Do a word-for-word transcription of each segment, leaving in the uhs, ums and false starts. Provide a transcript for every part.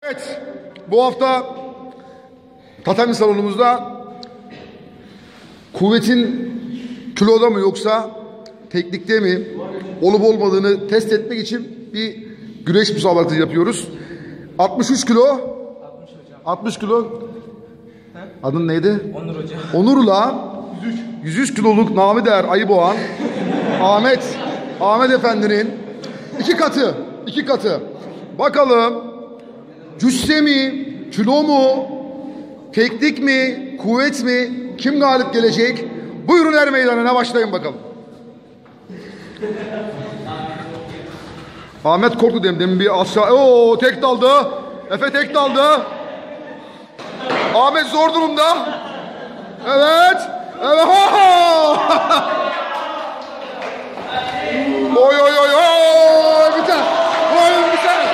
Evet, bu hafta tatami salonumuzda kuvvetin kiloda mı yoksa teknikte mi olup olmadığını test etmek için bir güreş müsabakası yapıyoruz. altmış üç kilo. altmış kilo. Adın neydi? Onur hocam. Onur'la yüz üç kiloluk namı değer Ayıboğan Ahmet Ahmet Efendi'nin iki katı, iki katı. Bakalım cüsse mi, kilo mu, teknik mi, kuvvet mi, kim galip gelecek? Buyurun er meydanına başlayın bakalım. Ahmet korktu demin, demin bir aşağı. Oo, tek daldı. Efe tek daldı. Ahmet zor durumda. Evet. Evet. Oy oy oy oy. Bir tane. Oy bir tane.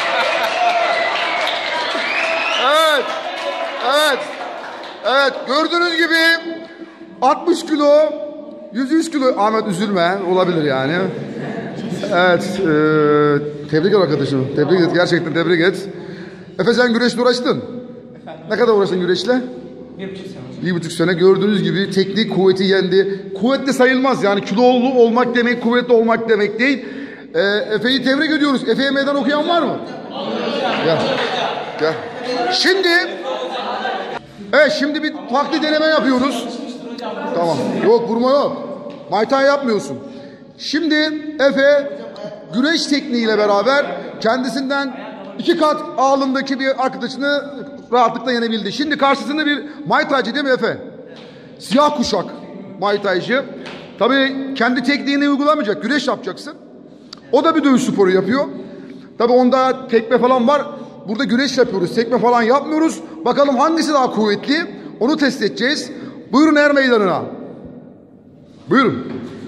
Evet. Evet. Evet. Gördüğünüz gibi altmış kilo, yüz üç kilo. Ahmet üzülme. Olabilir yani. Evet. E, tebrik et arkadaşım. Tebrik et. Gerçekten tebrik et. Efe sen güreşle uğraştın. Efendim? Ne kadar uğraştın güreşle? Bir buçuk sene hocam. Bir buçuk sene. Gördüğünüz gibi teknik kuvveti yendi. Kuvvetli sayılmaz yani, kilolu olmak demek kuvvetli olmak demek değil. Ee, Efe'yi tebrik ediyoruz. Efe'ye meydan okuyan var mı? Gel. Gel. Şimdi evet şimdi bir farklı deneme yapıyoruz. Tamam. Yok vurma yok. Maytay yapmıyorsun. Şimdi Efe güreş tekniğiyle beraber kendisinden iki kat ağırlığındaki bir arkadaşını rahatlıkla yenebildi. Şimdi karşısında bir Muay Thai'ci değil mi Efe? Siyah kuşak Muay Thai'ci. Tabii kendi tekniğini uygulamayacak. Güreş yapacaksın. O da bir dövüş sporu yapıyor. Tabii onda tekme falan var. Burada güreş yapıyoruz. Tekme falan yapmıyoruz. Bakalım hangisi daha kuvvetli? Onu test edeceğiz. Buyurun er meydanına. Buyurun.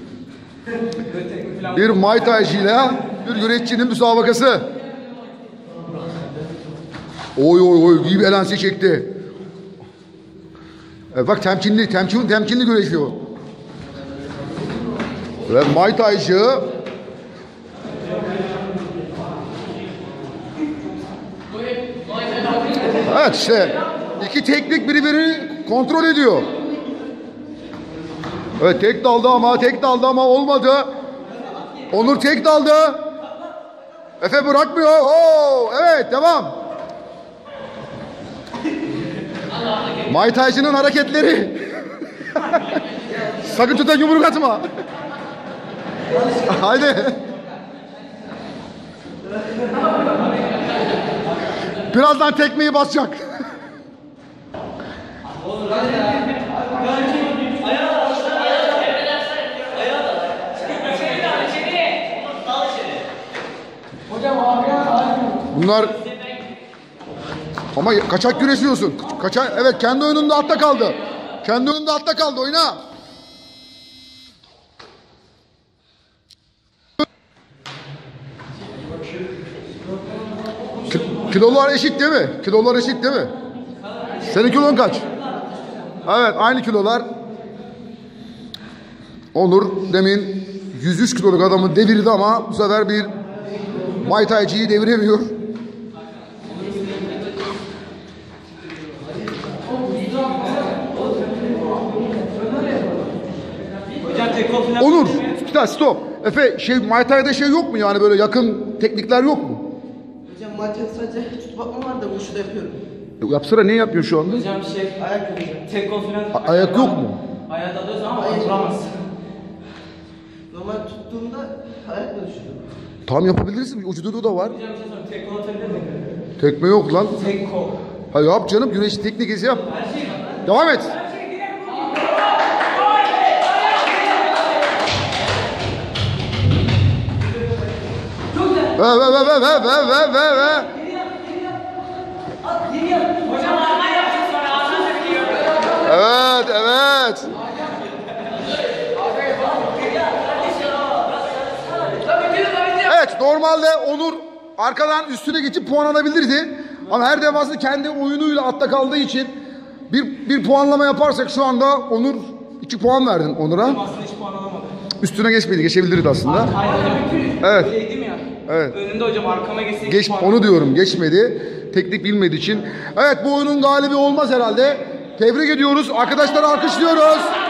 Bir Muay Thai'ci ile bir güreşçinin müsabakası. Oy oy oy iyi bir elansi çekti. Evet, bak temkinli, temkinli, temkinli güreşiyor. Ve Muay Thai'ci. Evet işte iki teknik birbirini kontrol ediyor. Evet tek daldı ama tek daldı ama olmadı. Onur tek daldı. Efe bırakmıyor. Oo, evet devam. Muay Thai'cinin hareketleri. Sakın tutan yumruk atma. Haydi. Birazdan tekmeyi basacak. Bunlar ama kaçak güreşiyorsun. Kaçak, evet kendi oyununda altta kaldı. Kendi oyununda altta kaldı, oyna. Kilolar eşit değil mi? Kilolar eşit değil mi? Senin kilon kaç? Evet aynı kilolar. Onur demin yüz üç kiloluk adamı devirdi ama bu sefer bir Muay Thai'ciyi deviremiyor. Onur, stop. Efe, şey Muay Thai'de şey yok mu yani, böyle yakın teknikler yok mu? Hocam Muay Thai'de sadece tutup atma var da bu şurada yapıyorum. Yapsana, ne yapıyorsun şu anda? Hocam şey Ayak yok hocam. tek kol falan. A- ayak yok mu? Ayağı dalıyoruz ama Hayır. vuramaz. Normal tuttuğumda ayakla düşüyorum. Tam yapabilirsin. Ucudu da var. Hocam bir şey sorayım. Tek kol atabilir miyim? Tekme yok lan. Tek kol. Ha yap canım, güreş teknikesi yap. Her şey var. Devam et. Ve ve ve ve ve ve ve ve ve. Evet evet. Evet normalde Onur arkadan üstüne geçip puan alabilirdi. Ama her defasında kendi oyunuyla altta kaldığı için bir, bir puanlama yaparsak şu anda Onur iki puan verdin Onur'a. Aslında hiç puan alamadı. Üstüne geçmedi, geçebilirdi aslında. Hayır hocam. Evet. Öyleydim ya. Evet. Önünde hocam arkama geçseydi Geç, puan onu diyorum, geçmedi. teknik bilmediği için. Evet, bu oyunun galibi olmaz herhalde. Tebrik ediyoruz. Arkadaşları alkışlıyoruz.